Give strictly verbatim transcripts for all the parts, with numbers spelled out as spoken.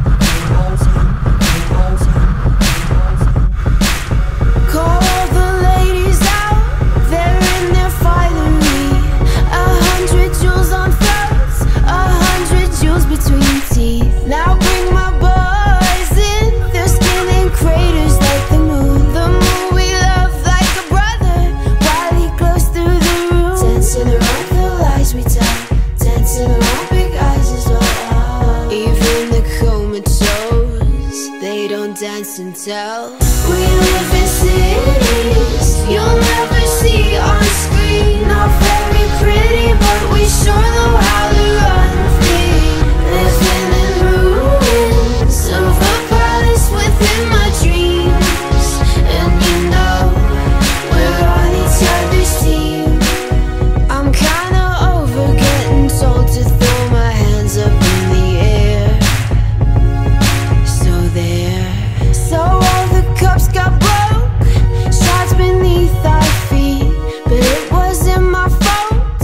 Call all the ladies out, they're in their finery. A hundred jewels on throats, a hundred jewels between teeth. Now bring my boys in, their skin in craters like the moon. The moon we love like a brother, while he glows through the room. Dancing around the lies we tell, dancing around big eyes as well. Even the comatose, they don't dance and tell. We live in cities you'll never see on screen. Not very pretty, but we sure know how to run free. Living in ruins of a palace within my dreams. And you know, we're on each other's team. I'm kinda over getting told to throw my hands up in the air. So there, so all the cups got broke, shards beneath our feet, but it wasn't my fault.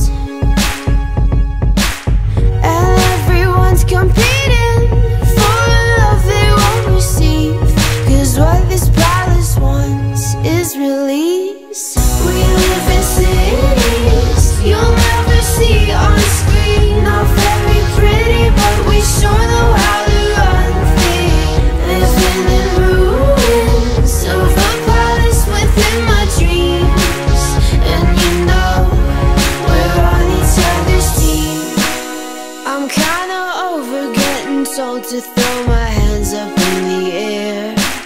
And everyone's competing for a love they won't receive, 'cause what this palace wants is release. We live in cities you'll never see on screen. Not very pretty, but we sure know how to run free. Living in ruins of a palace within my dreams. And you know, we're on each other's team. I'm kinda over getting told to throw my hands up in the air.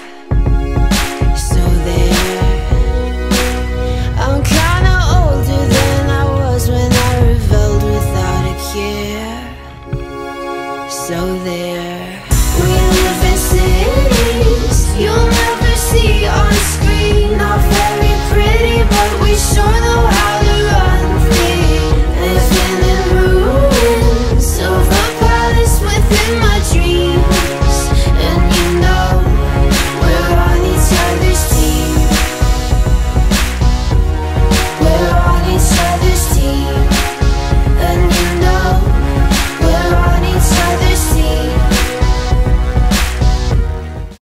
So there, I'm kinda older than I was when I rebelled without a care. So there, we live in cities you'll never see on screen. Not very pretty, but we sure know how to run free. Living in ruins of a palace within